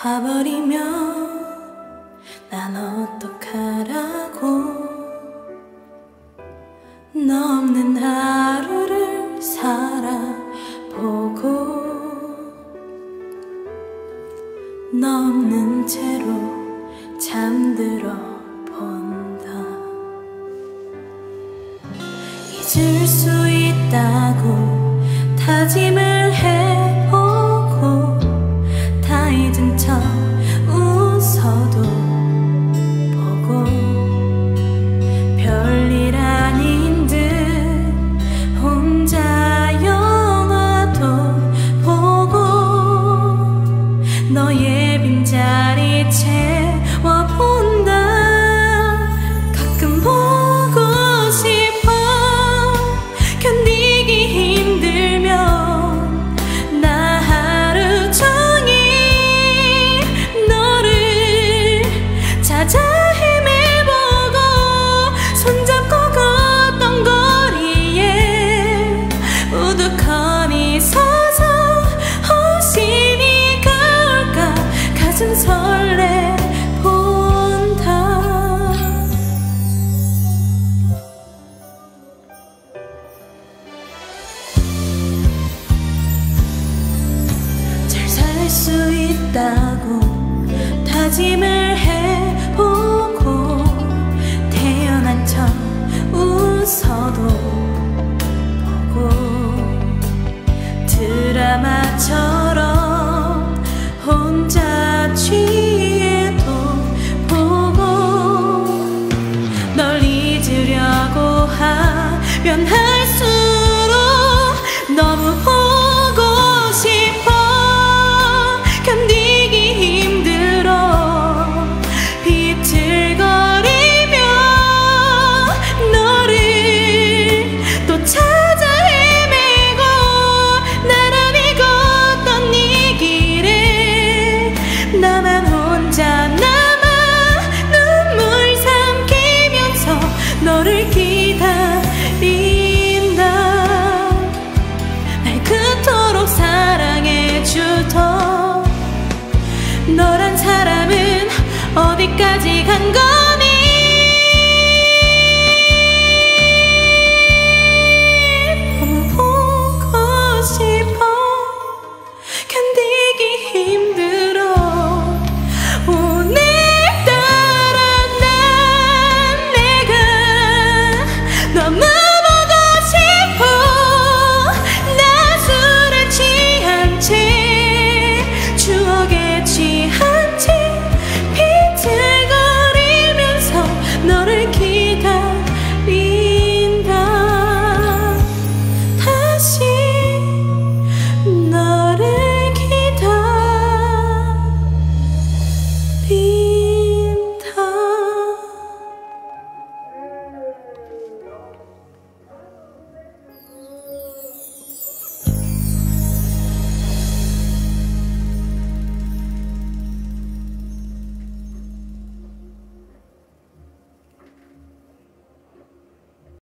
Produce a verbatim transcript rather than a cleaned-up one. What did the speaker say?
가버리면 난 어떡하라고. 너 없는 하루를 살아보고 너 없는 채로 잠들어 본다. 잊을 수 있다고 다짐을 해보고 다 잊은 척 웃어도 보고 별일 아닌 듯 혼자 영화도 보고 너의 빈자리 채워본다. 가끔 보고 싶어. 견디기 힘들면 나 하루 종일 너를 찾아 헤매보고 손잡고 걷던 거리에 우두커니 서서 혹시 네가 올까 가슴 설레 본다. 잘 살 수 있다고 다짐을 해보고 태어난 척 웃어도 보고 드라마처럼 혼자 취해도 보고 널 잊으려고 하면 할수록 너무 보고 싶어. 견디기 힘들어. 비틀거리며 너를 또 찾아 헤매고 나란히 걷던 네 길에 나만 혼자 남아 눈물 삼키면서 너를 기다린다. 날 그토록 사랑해주던 너란 사람은 어디까지 간 거야.